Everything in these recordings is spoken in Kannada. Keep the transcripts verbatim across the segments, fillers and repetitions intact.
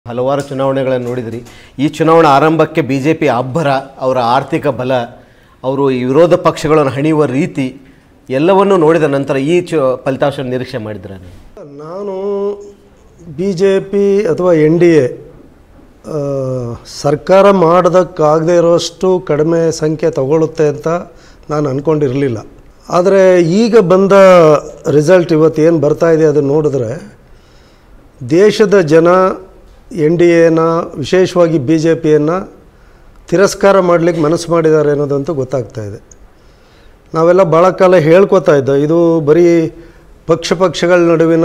ಹಲವಾರು ಚುನಾವಣೆಗಳನ್ನು ನೋಡಿದ್ರಿ. ಈ ಚುನಾವಣಾ ಆರಂಭಕ್ಕೆ ಬಿಜೆಪಿ ಅಬ್ಬರ, ಅವರ ಆರ್ಥಿಕ ಬಲ, ಅವರು ವಿರೋಧ ಪಕ್ಷಗಳನ್ನು ಹಣಿಯುವ ರೀತಿ ಎಲ್ಲವನ್ನೂ ನೋಡಿದ ನಂತರ ಈ ಚು ಫಲಿತಾಂಶ ನಿರೀಕ್ಷೆ ಮಾಡಿದ್ರ? ನಾನು ಬಿ ಜೆ ಪಿ ಅಥವಾ ಎನ್ ಡಿ ಎ ಸರ್ಕಾರ ಮಾಡೋದಕ್ಕಾಗದೇ ಇರೋಷ್ಟು ಕಡಿಮೆ ಸಂಖ್ಯೆ ತಗೊಳ್ಳುತ್ತೆ ಅಂತ ನಾನು ಅಂದ್ಕೊಂಡಿರಲಿಲ್ಲ. ಆದರೆ ಈಗ ಬಂದ ರಿಸಲ್ಟ್ ಇವತ್ತು ಏನು ಬರ್ತಾ ಇದೆ ಅದನ್ನು ನೋಡಿದ್ರೆ ದೇಶದ ಜನ ಎನ್ ಡಿ ಎನ ವಿಶೇಷವಾಗಿ ಬಿ ಜೆ ಪಿಯನ್ನು ತಿರಸ್ಕಾರ ಮಾಡಲಿಕ್ಕೆ ಮನಸ್ಸು ಮಾಡಿದ್ದಾರೆ ಅನ್ನೋದಂತೂ ಗೊತ್ತಾಗ್ತಾ ಇದೆ. ನಾವೆಲ್ಲ ಭಾಳ ಕಾಲ ಹೇಳ್ಕೊತಾ ಇದ್ದೋ ಇದು ಬರೀ ಪಕ್ಷ ಪಕ್ಷಗಳ ನಡುವಿನ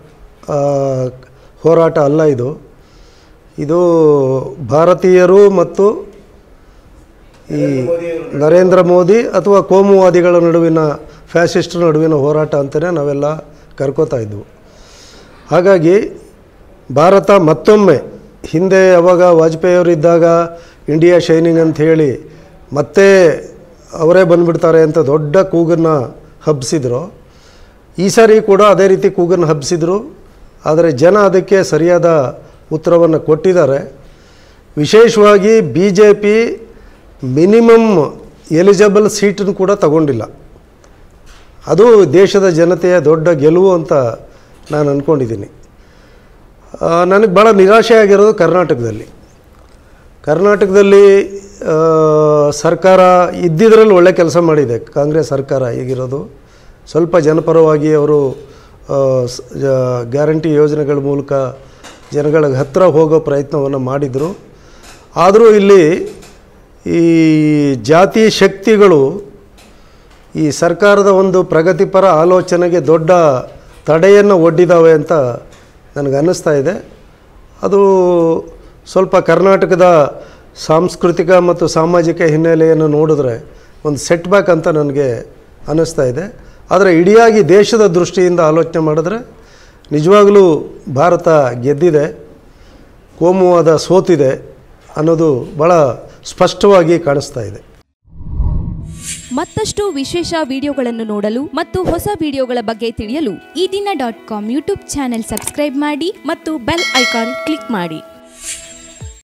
ಹೋರಾಟ ಅಲ್ಲ, ಇದು ಇದು ಭಾರತೀಯರು ಮತ್ತು ಈ ನರೇಂದ್ರ ಮೋದಿ ಅಥವಾ ಕೋಮುವಾದಿಗಳ ನಡುವಿನ ಫ್ಯಾಸಿಸ್ಟ್ರ ನಡುವಿನ ಹೋರಾಟ ಅಂತಲೇ ನಾವೆಲ್ಲ ಕರ್ಕೋತಾ ಇದ್ವು. ಹಾಗಾಗಿ ಭಾರತ ಮತ್ತೊಮ್ಮೆ ಹಿಂದೆ ಯಾವಾಗ ವಾಜಪೇಯಿ ಅವರು ಇದ್ದಾಗ ಇಂಡಿಯಾ ಶೈನಿಂಗ್ ಅಂತ ಹೇಳಿ ಮತ್ತೆ ಅವರೇ ಬಂದುಬಿಡ್ತಾರೆ ಅಂತ ದೊಡ್ಡ ಕೂಗನ್ನು ಹಬ್ಬಿಸಿದ್ರು, ಈ ಸಾರಿ ಕೂಡ ಅದೇ ರೀತಿ ಕೂಗನ್ನು ಹಬ್ಬಿಸಿದ್ರು. ಆದರೆ ಜನ ಅದಕ್ಕೆ ಸರಿಯಾದ ಉತ್ತರವನ್ನು ಕೊಟ್ಟಿದ್ದಾರೆ. ವಿಶೇಷವಾಗಿ B J P minimum eligible ಸೀಟನ್ನು ಕೂಡ ತಗೊಂಡಿಲ್ಲ. ಅದು ದೇಶದ ಜನತೆಯ ದೊಡ್ಡ ಗೆಲುವು ಅಂತ ನಾನು ಅಂದ್ಕೊಂಡಿದ್ದೀನಿ. ನನಗೆ ಭಾಳ ನಿರಾಶೆ ಆಗಿರೋದು ಕರ್ನಾಟಕದಲ್ಲಿ. ಕರ್ನಾಟಕದಲ್ಲಿ ಸರ್ಕಾರ ಇದ್ದಿದ್ರಲ್ಲಿ ಒಳ್ಳೆ ಕೆಲಸ ಮಾಡಿದೆ. ಕಾಂಗ್ರೆಸ್ ಸರ್ಕಾರ ಈಗಿರೋದು ಸ್ವಲ್ಪ ಜನಪರವಾಗಿ ಅವರು ಗ್ಯಾರಂಟಿ ಯೋಜನೆಗಳ ಮೂಲಕ ಜನಗಳಿಗೆ ಹತ್ತಿರ ಹೋಗೋ ಪ್ರಯತ್ನವನ್ನು ಮಾಡಿದರು. ಆದರೂ ಇಲ್ಲಿ ಈ ಜಾತಿ ಶಕ್ತಿಗಳು ಈ ಸರ್ಕಾರದ ಒಂದು ಪ್ರಗತಿಪರ ಆಲೋಚನೆಗೆ ದೊಡ್ಡ ತಡೆಯನ್ನು ಒಡ್ಡಿದ್ದಾವೆ ಅಂತ ನನಗೆ ಅನ್ನಿಸ್ತಾ ಇದೆ. ಅದು ಸ್ವಲ್ಪ ಕರ್ನಾಟಕದ ಸಾಂಸ್ಕೃತಿಕ ಮತ್ತು ಸಾಮಾಜಿಕ ಹಿನ್ನೆಲೆಯನ್ನು ನೋಡಿದ್ರೆ ಒಂದು ಸೆಟ್ ಬ್ಯಾಕ್ ಅಂತ ನನಗೆ ಅನ್ನಿಸ್ತಾ ಇದೆ. ಆದರೆ ಇಡಿಯಾಗಿ ದೇಶದ ದೃಷ್ಟಿಯಿಂದ ಆಲೋಚನೆ ಮಾಡಿದ್ರೆ ನಿಜವಾಗಲೂ ಭಾರತ ಗೆದ್ದಿದೆ, ಕೋಮುವಾದ ಸೋತಿದೆ ಅನ್ನೋದು ಭಾಳ ಸ್ಪಷ್ಟವಾಗಿ ಕಾಣಿಸ್ತಾ ಇದೆ. ಮತ್ತಷ್ಟು ವಿಶೇಷ ವಿಡಿಯೋಗಳನ್ನು ನೋಡಲು ಮತ್ತು ಹೊಸ ವಿಡಿಯೋಗಳ ಬಗ್ಗೆ ತಿಳಿಯಲು Ee Dina dot com YouTube channel subscribe ಮಾಡಿ ಮತ್ತು ಬೆಲ್ ಐಕಾನ್ ಕ್ಲಿಕ್ ಮಾಡಿ.